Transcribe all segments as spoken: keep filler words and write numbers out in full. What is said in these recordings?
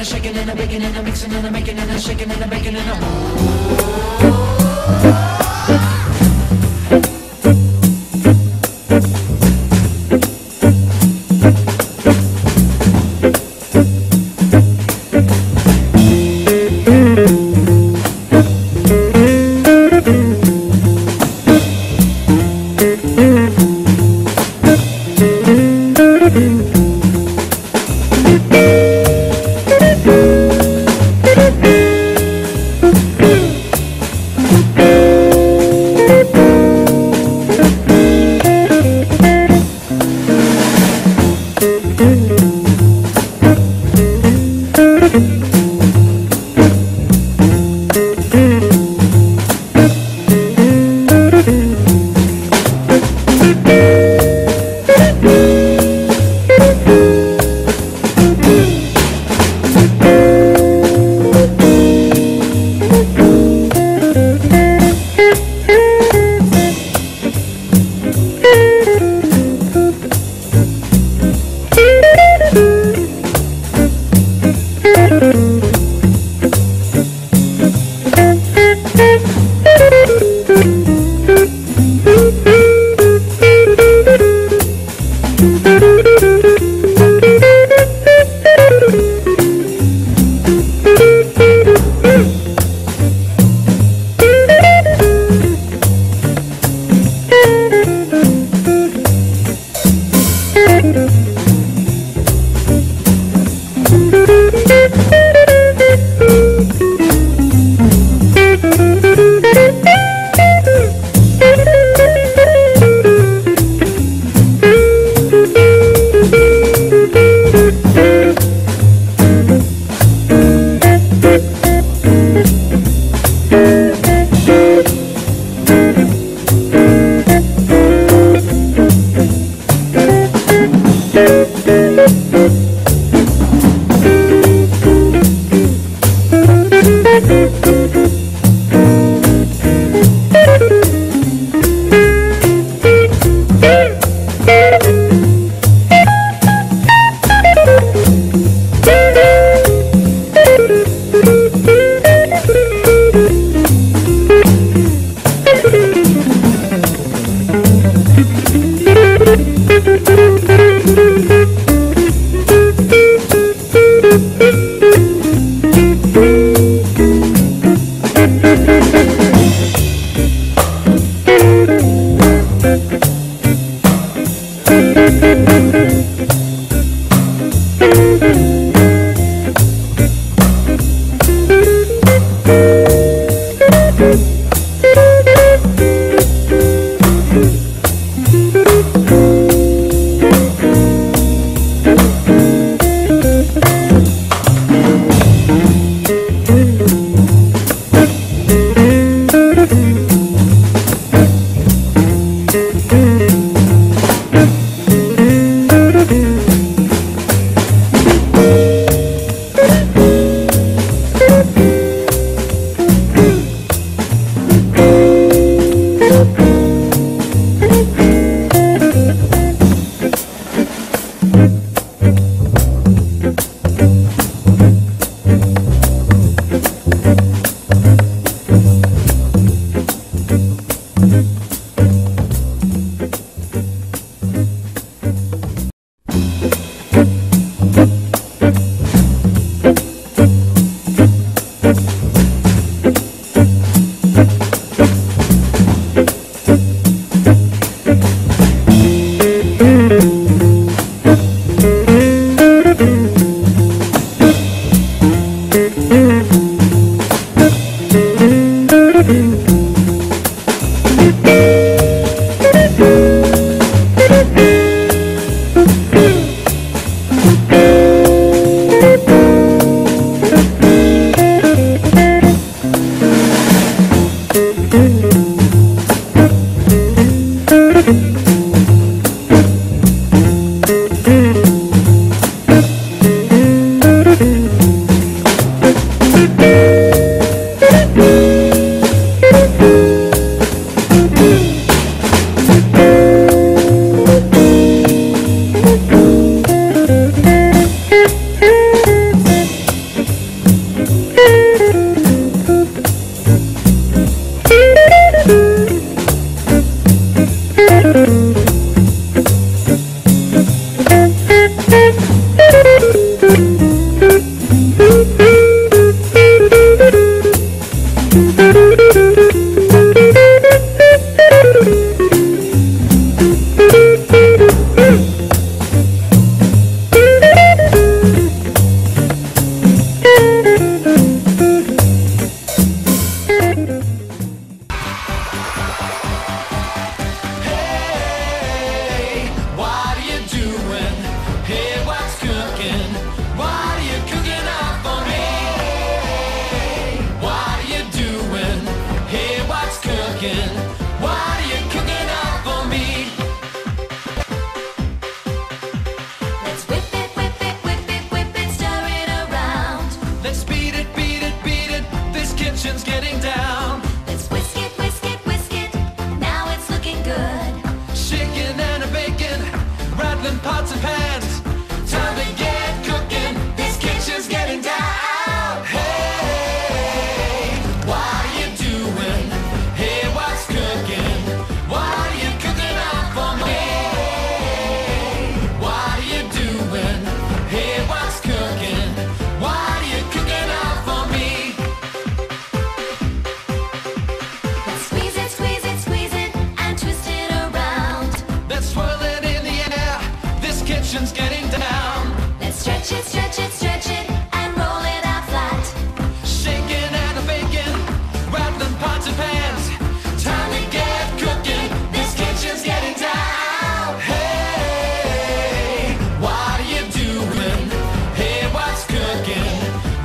shaking and a baking and a mixing and a making and a shaking and a baking and a.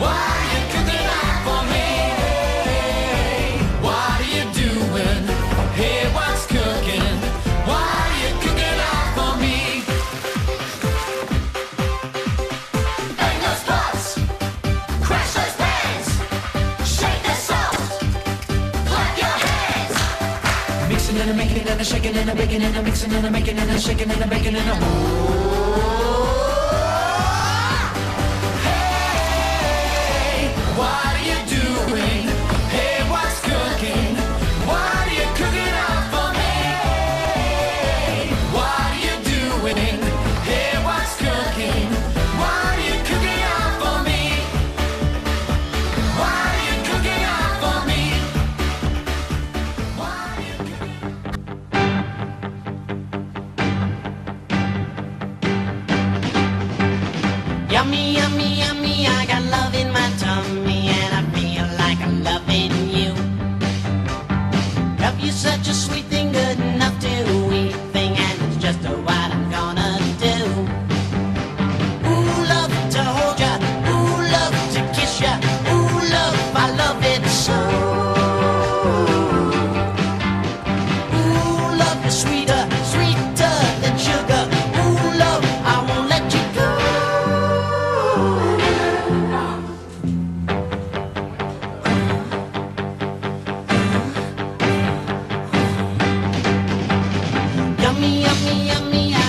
What are you cooking up for me? What are you doing? Hey, what's cooking? What are you cooking up for me? Bang those pots, crash those pans, shake the salt, clap your hands. Mixing and a making and a shaking and a baking and a mixing and a making and a shaking and a baking and a hey, what are you doing? Hey, what's cooking? What are you cooking up for me? What are you doing? Hey, what's cooking? What are you cooking up for me? What are you cooking up for me? What are you cooking? Yummy, yummy, yummy, I got love in my tummy and I feel like I'm loving you. Love you such a sweet thing, good enough to eat thing, and it's just what I'm gonna do. Ooh, love to hold ya, ooh, love to kiss ya, ooh, love, I love it so. Ooh, love is sweeter, sweeter than sugar. Ooh, love, I won't let you go. Yummy, yummy, yummy, I